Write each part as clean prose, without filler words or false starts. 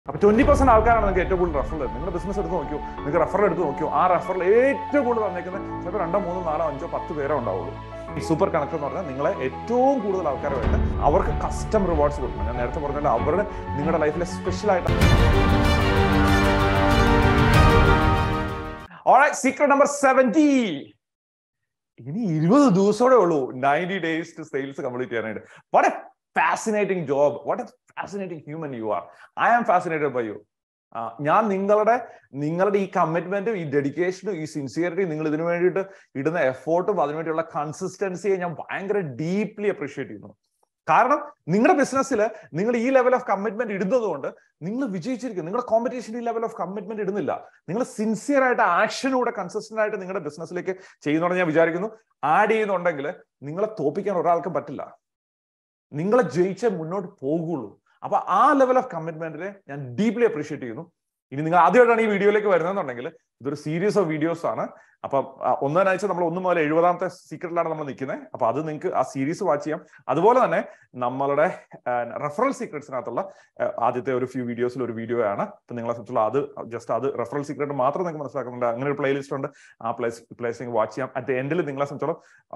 അപ്പോൾ 20% ആൾക്കാരാണ് നിങ്ങൾക്ക് ഏറ്റവും കൂടുതൽ റെഫറൽ തരുന്നത്. നിങ്ങളുടെ ബിസിനസ് എടുത്ത് നോക്കിയോ, നിങ്ങൾക്ക് റെഫറൽ എടുത്ത് നോക്കിയോ, ആ റെഫറൽ ഏറ്റവും കൂടുതൽ വന്നേക്കുന്നത് ചിലപ്പോൾ 2, 3, 4, 5, 10 പേരേ ഉണ്ടാവുള്ളൂ. ഈ സൂപ്പർ കണക്ട് എന്ന് പറഞ്ഞാൽ നിങ്ങളെ ഏറ്റവും കൂടുതൽ ആൾക്കാരുമായിട്ട് അവർക്ക് കസ്റ്റം റിവാർഡ്സ് കൊടുക്കണം. ഞാൻ നേരത്തെ പറഞ്ഞാൽ അവരുടെ നിങ്ങളുടെ ലൈഫിലെ സ്പെഷ്യലായിട്ട്. Alright, secret number 70. ഇനി 20 ദിവസമേ ഉള്ളൂ 90 days to sales കംപ്ലീറ്റ് ചെയ്യാനായിട്ട്. What a fascinating job. What a fascinating human you are. I am fascinated by you. ഞാൻ നിങ്ങളുടെ ഈ കമ്മിറ്റ്മെന്റും ഈ ഡെഡിക്കേഷനും ഈ സിൻസിയറിറ്റി നിങ്ങൾ ഇതിനു വേണ്ടിയിട്ട് ഇടുന്ന എഫോർട്ടും അതിനുവേണ്ടിയുള്ള കൺസിസ്റ്റൻസിയെ ഞാൻ ഭയങ്കര ഡീപ്ലി അപ്രീഷിയേറ്റ് ചെയ്യുന്നു. കാരണം നിങ്ങളുടെ ബിസിനസ്സിൽ നിങ്ങൾ ഈ ലെവൽ ഓഫ് കമ്മിറ്റ്മെന്റ് ഇടുന്നത് കൊണ്ട് നിങ്ങൾ വിജയിച്ചിരിക്കും. നിങ്ങളുടെ കോമ്പറ്റീഷൻ ഈ ലെവൽ ഓഫ് കമ്മിറ്റ്മെന്റ് ഇടുന്നില്ല. നിങ്ങൾ സിൻസിയർ ആയിട്ട് ആക്ഷനൂടെ കൺസിസ്റ്റന്റ് ആയിട്ട് നിങ്ങളുടെ ബിസിനസ്സിലേക്ക് ചെയ്യുന്നുണ്ടെന്ന് ഞാൻ വിചാരിക്കുന്നു. ആഡ് ചെയ്യുന്നുണ്ടെങ്കിൽ നിങ്ങളെ തോപ്പിക്കാൻ ഒരാൾക്കും പറ്റില്ല. നിങ്ങളെ ജയിച്ചേ മുന്നോട്ട് പോകുള്ളൂ. അപ്പൊ ആ ലെവൽ ഓഫ് കമ്മിറ്റ്മെന്റിനെ ഞാൻ ഡീപ്ലി അപ്രീഷിയേറ്റ് ചെയ്യുന്നു. ഇനി നിങ്ങൾ ആദ്യമായിട്ടാണ് ഈ വീഡിയോയിലേക്ക് വരുന്നതെന്നുണ്ടെങ്കിൽ ഇതൊരു സീരീസ് ഓഫ് വീഡിയോസ് ആണ്. അപ്പൊ ഒന്നാഴ്ച നമ്മൾ 1 മുതൽ 70ാമത്തെ സീക്രറ്റിലാണ് നമ്മൾ നിൽക്കുന്നത്. അപ്പൊ അത് നിങ്ങൾക്ക് ആ സീരീസ് വാച്ച് ചെയ്യാം. അതുപോലെ തന്നെ നമ്മളുടെ റെഫറൽ സീക്രട്സിനകത്തുള്ള ആദ്യത്തെ ഒരു ഫ്യൂ വീഡിയോസിൽ ഒരു വീഡിയോ ആണ്. അപ്പൊ നിങ്ങളെ സംബന്ധിച്ചുള്ള അത് റെഫറൽ സീക്രട്ട് മാത്രം നിങ്ങൾക്ക് മനസ്സിലാക്കുന്നുണ്ട്. അങ്ങനെ ഒരു പ്ലേലിസ്റ്റ് ഉണ്ട്. ആ പ്ലേസ് നിങ്ങൾക്ക് വാച്ച് ചെയ്യാം. അറ്റ് എൻഡിൽ നിങ്ങളെ സംബന്ധിച്ചോളം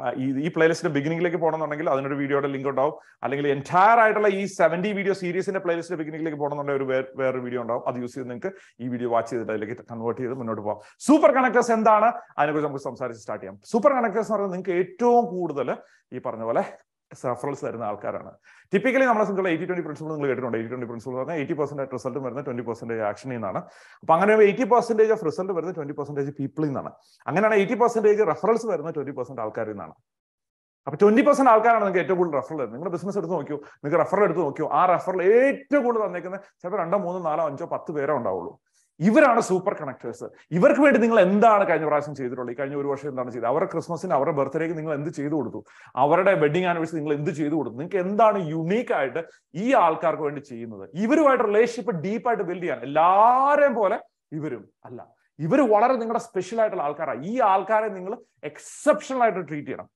ഈ പ്ലേലിസ്റ്റിന്റെ ബിഗിനിങ്ങിലേക്ക് പോകണമെന്നുണ്ടെങ്കിൽ അതിനൊരു വീഡിയോയുടെ ലിങ്ക് ഉണ്ടാവും. അല്ലെങ്കിൽ എൻറ്റയർ ആയിട്ടുള്ള ഈ 70 വീഡിയോ സീരീസിന്റെ പ്ലേലിസ്റ്റിന്റെ ബിഗിനിങ്ങിലേക്ക് പോകണമെന്നുണ്ടെങ്കിൽ വേറൊരു വീഡിയോ ഉണ്ടാവും. അത് യൂസ് ചെയ്ത് നിങ്ങൾക്ക് ഈ വീഡിയോ വാച്ച് ചെയ്തിട്ട് അതിലേക്ക് കൺവേർട്ട് ചെയ്ത് മുന്നോട്ട് പോകാം. സൂപ്പർ കണക്ടേഴ്സ് എന്താണ്, അതിനെക്കുറിച്ച് നമുക്ക് സംസാരിച്ച് സ്റ്റാർട്ട് ചെയ്യാം. സൂപ്പർ കണക്ടേഴ്സ് എന്ന് പറയുന്നത് നിങ്ങൾക്ക് ഏറ്റവും കൂടുതൽ ഈ പറഞ്ഞ പോലെ റെഫറൽസ് തരുന്ന ആൾക്കാരാണ്. ടിപ്പിക്കലി നമ്മളെ സംബന്ധിച്ചുള്ള 80-20 പ്രിൻസിപ്പിൾ നിങ്ങൾ കേട്ടിട്ടുണ്ട്. 80-20 പ്രിൻസിപ്പിൾ പറഞ്ഞാൽ 80% റിസൾട്ട് വരുന്നത് 20% ആക്ഷനിൽ നിന്നാണ്. അപ്പൊ അങ്ങനെ 80% ഓഫ് റിസൾട്ട് വരുന്നത് 20% പീപ്പിളിൽ നിന്നാണ്. അങ്ങനെയാണ് 80% റെഫറൽസ് വരുന്നത് 20% ആൾക്കാരിൽ നിന്നാണ്. അപ്പൊ 20% ആൾക്കാരാണ് നിങ്ങൾക്ക് ഏറ്റവും കൂടുതൽ റെഫറൽ തരുന്നത്. നിങ്ങളുടെ ബിസിനസ് എടുത്ത് നോക്കിയോ, നിങ്ങൾക്ക് റെഫറൽ എടുത്ത് നോക്കിയോ, ആ റെഫറൽ ഏറ്റവും കൂടുതൽ വന്നേക്കുന്നത് ചിലപ്പോൾ 2, 3, 4, 5, 10 പേരേ ഉണ്ടാവുള്ളൂ. ഇവരാണ് സൂപ്പർ കണക്ടേഴ്സ്. ഇവർക്ക് വേണ്ടി നിങ്ങൾ എന്താണ് കഴിഞ്ഞ പ്രാവശ്യം ചെയ്തിട്ടുള്ളത്, ഈ കഴിഞ്ഞ 1 വർഷം എന്താണ് ചെയ്തത്, അവരുടെ ക്രിസ്മസിന് അവരുടെ ബർത്ത്ഡേക്ക് നിങ്ങൾ എന്ത് ചെയ്തു കൊടുത്തു, അവരുടെ വെഡിങ് ആനിവേഴ്സറി നിങ്ങൾ എന്ത് ചെയ്തു കൊടുത്തു, നിങ്ങൾക്ക് എന്താണ് യുണീക്ക് ആയിട്ട് ഈ ആൾക്കാർക്ക് വേണ്ടി ചെയ്യുന്നത്. ഇവരുമായിട്ട് റിലേഷൻഷിപ്പ് ഡീപ്പായിട്ട് ബിൽഡ് ചെയ്യാൻ എല്ലാവരെയും പോലെ ഇവരും അല്ല. ഇവർ വളരെ നിങ്ങളുടെ സ്പെഷ്യൽ ആയിട്ടുള്ള ആൾക്കാരാണ്. ഈ ആൾക്കാരെ നിങ്ങൾ എക്സെപ്ഷണൽ ആയിട്ട് ട്രീറ്റ് ചെയ്യണം.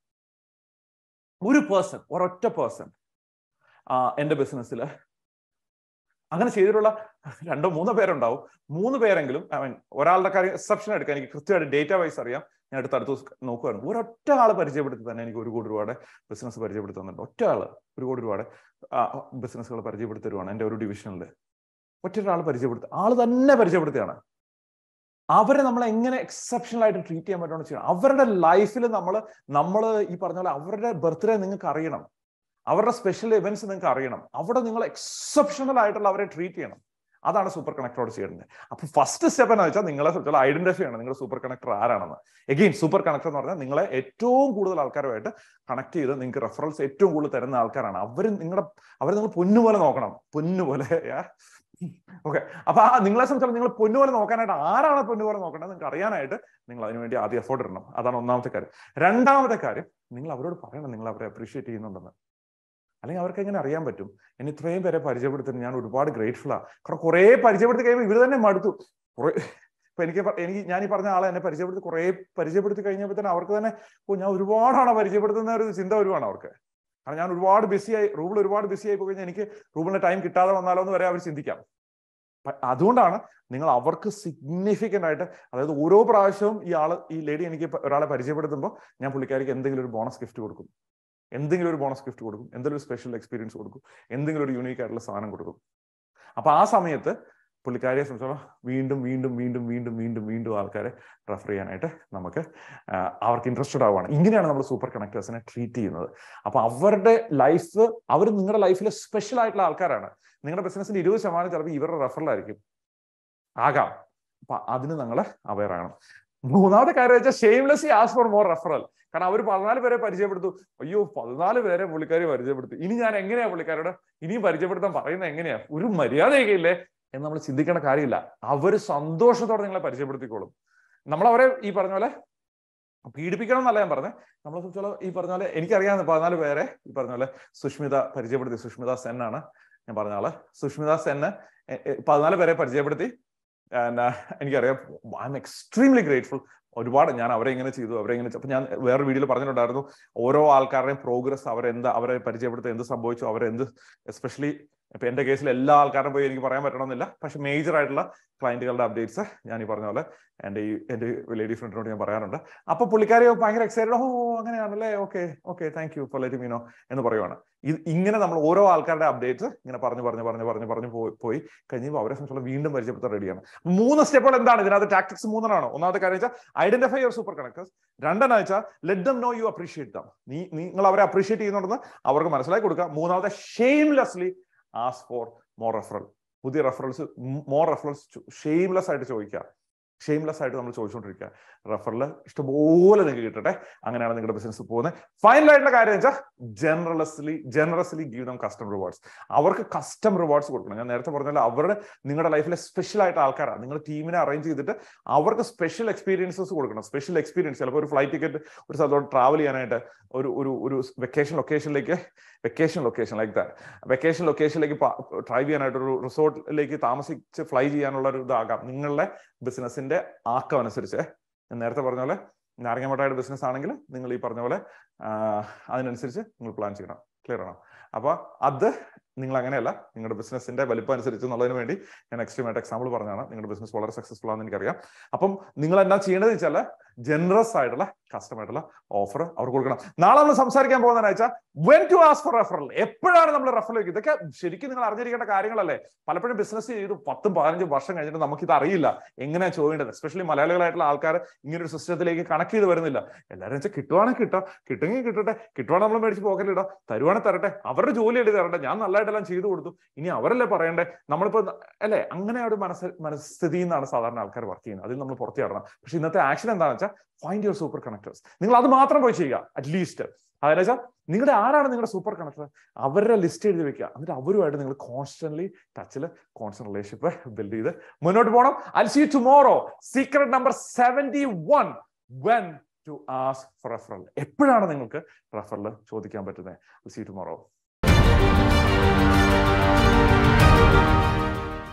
ഒരൊറ്റ പേഴ്സൺ എൻ്റെ ബിസിനസ്സിൽ അങ്ങനെ ചെയ്തിട്ടുള്ള 2, 3 പേരുണ്ടാവും. 3 പേരെങ്കിലും ഒരാളുടെ കാര്യം എക്സെപ്ഷൻ എടുക്കാൻ എനിക്ക് കൃത്യമായിട്ട് ഡേറ്റ വൈസ് അറിയാം. ഞാൻ അടുത്ത നോക്കുവായിരുന്നു. ഒരൊറ്റ ആൾ പരിചയപ്പെടുത്തി തന്നെ എനിക്ക് 1 കോടി രൂപയുടെ ബിസിനസ് പരിചയപ്പെടുത്തി തന്നിട്ടുണ്ട്. ഒറ്റ ആൾ 1 കോടി രൂപയുടെ ബിസിനസ്സുകൾ പരിചയപ്പെടുത്തി തരുവാണ്. എൻ്റെ ഒരു ഡിവിഷനിൽ ഒറ്റൊരാൾ പരിചയപ്പെടുത്തി, ആൾ തന്നെ പരിചയപ്പെടുത്തിയാണ്. അവരെ നമ്മൾ എങ്ങനെ എക്സെപ്ഷണൽ ആയിട്ട് ട്രീറ്റ് ചെയ്യാൻ പറ്റുമെന്ന് ചെയ്യണം. അവരുടെ ലൈഫിൽ നമ്മൾ ഈ പറഞ്ഞ പോലെ അവരുടെ ബർത്ത്ഡേ നിങ്ങൾക്ക് അറിയണം, അവരുടെ സ്പെഷ്യൽ ഇവന്റ്സ് നിങ്ങൾക്ക് അറിയണം. അവിടെ നിങ്ങൾ എക്സെപ്ഷണൽ ആയിട്ടുള്ള അവരെ ട്രീറ്റ് ചെയ്യണം. അതാണ് സൂപ്പർ കണക്ടറോട് ചെയ്യേണ്ടത്. അപ്പൊ ഫസ്റ്റ് സ്റ്റെപ്പ് എന്ന് വെച്ചാൽ നിങ്ങളെ സംബന്ധിച്ചുള്ള ഐഡന്റിഫൈ ചെയ്യണം നിങ്ങളുടെ സൂപ്പർ കണക്ടർ ആരാണെന്ന്. എഗെയിൻ സൂപ്പർ കണക്ടർ എന്ന് പറഞ്ഞാൽ നിങ്ങളെ ഏറ്റവും കൂടുതൽ ആൾക്കാരുമായിട്ട് കണക്ട് ചെയ്ത് നിങ്ങൾക്ക് റെഫറൽസ് ഏറ്റവും കൂടുതൽ തരുന്ന ആൾക്കാരാണ്. അവരെ നിങ്ങൾ പൊന്നുപോലെ നോക്കണം. പൊന്നുപോലെ. ഓക്കെ. അപ്പൊ നിങ്ങളെ സംബന്ധിച്ചാൽ നിങ്ങൾ പൊന്നുപോലെ നോക്കാനായിട്ട് ആരാണ് പൊന്നുപോലെ നോക്കേണ്ടത് നിങ്ങൾക്ക് അറിയാനായിട്ട് നിങ്ങൾ അതിനുവേണ്ടി ആദ്യം എഫോർട്ട് ഇടണം. അതാണ് ഒന്നാമത്തെ കാര്യം. രണ്ടാമത്തെ കാര്യം, നിങ്ങൾ അവരോട് പറയണം നിങ്ങൾ അവരെ അപ്രീഷിയേറ്റ് ചെയ്യുന്നുണ്ടെന്ന്. അല്ലെങ്കിൽ അവർക്ക് എങ്ങനെ അറിയാൻ പറ്റും? എന്നെ ഇത്രയും പേരെ പരിചയപ്പെടുത്തുന്നത് ഞാൻ ഒരുപാട് ഗ്രേറ്റ്ഫുള്ളാണ്. കാരണം കുറേ പരിചയപ്പെടുത്തി കഴിയുമ്പോൾ ഇവർ തന്നെ മടുത്തു. ഇപ്പൊ ഞാൻ ഈ പറഞ്ഞ ആളെ എന്നെ പരിചയപ്പെടുത്തി കഴിഞ്ഞപ്പോൾ തന്നെ അവർക്ക് തന്നെ ഞാൻ ഒരുപാടാണ് പരിചയപ്പെടുത്തുന്ന ഒരു ചിന്ത വരുവാണ് അവർക്ക്. കാരണം ഞാൻ ഒരുപാട് റൂബിൾ ഒരുപാട് ബിസി ആയി പോയി കഴിഞ്ഞാൽ എനിക്ക് റൂബിളിന് ടൈം കിട്ടാതെ വന്നാലോ എന്ന് വരെ അവർ ചിന്തിക്കാം. അതുകൊണ്ടാണ് നിങ്ങൾ അവർക്ക് സിഗ്നിഫിക്കൻ്റ് ആയിട്ട്, അതായത് ഓരോ പ്രാവശ്യവും ഈ ലേഡി എനിക്ക് ഒരാളെ പരിചയപ്പെടുത്തുമ്പോൾ ഞാൻ പുള്ളിക്കാരിക്ക് എന്തെങ്കിലും ഒരു ബോണസ് ഗിഫ്റ്റ് കൊടുക്കും, എന്തെങ്കിലും ഒരു സ്പെഷ്യൽ എക്സ്പീരിയൻസ് കൊടുക്കും, എന്തെങ്കിലും ഒരു യൂണീക്ക് ആയിട്ടുള്ള സാധനം കൊടുക്കും. അപ്പൊ ആ സമയത്ത് പുള്ളിക്കാരിയെ സംബന്ധിച്ചോളം വീണ്ടും ആൾക്കാരെ റെഫർ ചെയ്യാനായിട്ട് നമുക്ക് അവർക്ക് ഇൻട്രസ്റ്റഡ് ആവുകയാണ്. ഇങ്ങനെയാണ് നമ്മൾ സൂപ്പർ കണക്ടേഴ്സിനെ ട്രീറ്റ് ചെയ്യുന്നത്. അപ്പൊ അവരുടെ ലൈഫ്, അവർ നിങ്ങളുടെ ലൈഫിലെ സ്പെഷ്യൽ ആയിട്ടുള്ള ആൾക്കാരാണ്. നിങ്ങളുടെ ബിസിനസിന്റെ 20% ചിലപ്പോൾ ഇവരുടെ റെഫറലായിരിക്കും ആകാം. അപ്പൊ അതിന് നിങ്ങൾ അവെയർ ആകണം. മൂന്നാമത്തെ കാര്യം വെച്ചാൽ shamelessly ask for more referral. കാരണം അവർ 14 പേരെ പരിചയപ്പെടുത്തു. അയ്യോ 14 പേരെ പുള്ളിക്കാരി പരിചയപ്പെടുത്തി, ഇനി ഞാൻ എങ്ങനെയാ പുള്ളിക്കാരോട് ഇനിയും പരിചയപ്പെടുത്താൻ പറയുന്നത് എങ്ങനെയാ, ഒരു മര്യാദയൊക്കെ ഇല്ലേ എന്ന് നമ്മൾ ചിന്തിക്കേണ്ട കാര്യമില്ല. അവർ സന്തോഷത്തോടെ നിങ്ങളെ പരിചയപ്പെടുത്തിക്കോളും. നമ്മളവരെ ഈ പറഞ്ഞ പോലെ പീഡിപ്പിക്കണം എന്നല്ല ഞാൻ പറഞ്ഞത്. നമ്മളെ സംബന്ധിച്ചോളം ഈ പറഞ്ഞ പോലെ എനിക്കറിയാവുന്ന 14 പേരെ ഈ പറഞ്ഞ പോലെ സുഷ്മിത സെൻ ആണ് ഞാൻ പറഞ്ഞ ആള്. സുഷ്മിത സെന്ന് 14 പേരെ പരിചയപ്പെടുത്തി. എനിക്കറിയാം. I am extremely grateful. ഒരുപാട് ഞാൻ അവരെ ഇങ്ങനെ ചെയ്തു. അപ്പൊ ഞാൻ വേറെ വീഡിയോയിൽ പറഞ്ഞിട്ടുണ്ടായിരുന്നു ഓരോ ആൾക്കാരുടെയും പ്രോഗ്രസ്, അവരെ പരിചയപ്പെടുത്തി എന്ത് സംഭവിച്ചു, എസ്പെഷ്യലി ഇപ്പൊ എന്റെ കേസിൽ എല്ലാ ആൾക്കാരും പോയി എനിക്ക് പറയാൻ പറ്റണമെന്നില്ല, പക്ഷെ മേജർ ആയിട്ടുള്ള ക്ലയന്റുകളുടെ അപ്ഡേറ്റ്സ് ഞാൻ ഈ പറഞ്ഞ പോലെ എൻ്റെ ലേഡി ഫ്രണ്ടിനോട് ഞാൻ പറയാറുണ്ട്. അപ്പൊ പുള്ളിക്കാരി ഭയങ്കര എക്സൈറ്റഡ്, ഓ അങ്ങനെയാണല്ലേ, okay okay thank you for letting me know എന്ന് പറയുവാണ്. ഇങ്ങനെ നമ്മൾ ഓരോ ആൾക്കാരുടെ അപ്ഡേറ്റ്സ് ഇങ്ങനെ പറഞ്ഞു പോയി കഴിയുമ്പോൾ അവരെ സംബന്ധിച്ചുള്ള വീണ്ടും പരിചയപ്പെടുത്താൻ റെഡിയാണ്. 3 സ്റ്റെപ്പുകൾ എന്താണ് ഇതിനകത്ത്? ടാക്ടിക്സ് 3 ഒന്നാമത്തെ കാര്യം വെച്ചാൽ ഐഡന്റിഫൈ യുവർ സൂപ്പർ കണക്ടേഴ്സ്. രണ്ടെന്ന് വെച്ചാൽ let them know you appreciate them. നിങ്ങൾ അവരെ അപ്രീഷിയേറ്റ് ചെയ്യുന്നുണ്ടെന്ന് അവർക്ക് മനസ്സിലാക്കി കൊടുക്കുക. മൂന്നാമത്തെ shamelessly ask for more referral. പുതിയ റെഫറൽസ്, മോർ റെഫറൽസ് ഷെയിംലെസ് ആയിട്ട് ചോദിക്കുക. ഷെയിംലെസ് ആയിട്ട് നമ്മൾ ചോദിച്ചുകൊണ്ടിരിക്കുക. റെഫറൽ ഇഷ്ടംപോലെ നിങ്ങൾക്ക് കിട്ടട്ടെ. അങ്ങനെയാണ് നിങ്ങളുടെ ബിസിനസ് പോകുന്നത്. ഫൈനൽ ആയിട്ടുള്ള കാര്യം വെച്ചാൽ generously give them custom rewards. അവർക്ക് കസ്റ്റം റിവാർഡ്സ് കൊടുക്കണം. ഞാൻ നേരത്തെ പറഞ്ഞാൽ അവരുടെ നിങ്ങളുടെ ലൈഫിലെ സ്പെഷ്യൽ ആയിട്ട് ആൾക്കാരാണ്. നിങ്ങൾ ടീമിനെ അറേഞ്ച് ചെയ്തിട്ട് അവർക്ക് സ്പെഷ്യൽ എക്സ്പീരിയൻസസ് കൊടുക്കണം. സ്പെഷ്യൽ എക്സ്പീരിയൻസ്, ചിലപ്പോൾ ഒരു ഫ്ലൈറ്റ് ടിക്കറ്റ് ഒരു സ്ഥലത്തോട്ട് ട്രാവൽ ചെയ്യാനായിട്ട് ഒരു വെക്കേഷൻ ലൊക്കേഷനിലേക്ക് ഡ്രൈവ് ചെയ്യാനായിട്ട് ഒരു റിസോർട്ടിലേക്ക് താമസിച്ച് ഫ്ലൈ ചെയ്യാനുള്ള ഒരു ഇതാകാം നിങ്ങളുടെ ബിസിനസിന്റെ ആക്കം അനുസരിച്ച്. ഞാൻ നേരത്തെ പറഞ്ഞ പോലെ നാരങ്ങമട്ടായുടെ ബിസിനസ് ആണെങ്കിൽ നിങ്ങൾ ഈ പറഞ്ഞ പോലെ അതിനനുസരിച്ച് നിങ്ങൾ പ്ലാൻ ചെയ്യണം. ക്ലിയർ ആണോ? അപ്പൊ അത് നിങ്ങൾ അങ്ങനെയല്ല, നിങ്ങളുടെ ബിസിനസിന്റെ വലിപ്പം അനുസരിച്ച് എന്നുള്ളതിന് വേണ്ടി ഞാൻ എക്സ്ട്രീമായിട്ട് എക്സാമ്പിൾ പറഞ്ഞാണ്. നിങ്ങളുടെ ബിസിനസ് വളരെ സക്സസ്ഫുൾ ആണെന്ന് എനിക്കറിയാം. അപ്പം നിങ്ങൾ എന്താ ചെയ്യേണ്ടത് വെച്ചാൽ ജനറസ് ആയിട്ടുള്ള കസ്റ്റമായിട്ടുള്ള ഓഫർ അവർക്ക് കൊടുക്കണം. നാളെ നമ്മൾ സംസാരിക്കാൻ പോകുന്നതെന്ന് വെച്ചാൽ when to ask for referral. എപ്പോഴാണ് നമ്മൾ റെഫറൽ വയ്ക്കുക? ഇതൊക്കെ ശരിക്കും നിങ്ങൾ അറിഞ്ഞിരിക്കേണ്ട കാര്യങ്ങളല്ലേ. പലപ്പോഴും ബിസിനസ് ചെയ്ത് 10-15 വർഷം കഴിഞ്ഞിട്ട് നമുക്കിത് അറിയില്ല എങ്ങനെയാണ് ചോദിക്കേണ്ടത്. എസ്പെഷ്യലി മലയാളികളായിട്ടുള്ള ആൾക്കാർ ഇങ്ങനൊരു സിസ്റ്റത്തിലേക്ക് കണക്ട് ചെയ്ത് വരുന്നില്ല. എല്ലാവരും വെച്ചാൽ കിട്ടുവാണെങ്കിൽ കിട്ടുമെങ്കിൽ കിട്ടട്ടെ, കിട്ടുവാണെങ്കിൽ നമ്മൾ മേടിച്ച് പോക്കറ്റിലിടാം, തരുവാണെങ്കിൽ തരട്ടെ, അവരുടെ ജോലി എഴുതി തരട്ടെ, ഞാൻ നല്ലതായിട്ടെല്ലാം ചെയ്തു കൊടുത്തു, ഇനി അവരല്ലേ പറയണ്ടേ. നമ്മളിപ്പോ അല്ലേ അങ്ങനെ ഒരു മനസ്ഥിതിയിൽ നിന്നാണ് സാധാരണ ആൾക്കാർ വർക്ക് ചെയ്യുന്നത്. അതിൽ നമ്മൾ പുറത്തു ചാടണം. പക്ഷെ ഇന്നത്തെ ആക്ഷൻ എന്താണെന്ന് വെച്ചാൽ ഫൈൻഡ് യുവർ സൂപ്പർ കണക്ടേഴ്സ്. നിങ്ങൾ അത് മാത്രം പോയി ചെയ്യുക. അറ്റ്ലീസ്റ്റ് അതെന്ന് വെച്ചാൽ നിങ്ങളുടെ ആരാണ് നിങ്ങളുടെ സൂപ്പർ കണക്ടർ, അവരുടെ ലിസ്റ്റ് എഴുതി വെക്കുക. എന്നിട്ട് അവരുമായിട്ട് നിങ്ങൾ കോൺസ്റ്റന്റ്ലി ടച്ചിൽ കോൺസ്റ്റന്റ് റിലേഷൻഷിപ്പ് ബിൽഡ് ചെയ്ത് മുന്നോട്ട് പോകണം. I'll see you tomorrow. Secret number 71. When to ask for referral. എപ്പോഴാണ് നിങ്ങൾക്ക് റെഫറൽ ചോദിക്കാൻ പറ്റുന്നത്? I'll see you tomorrow.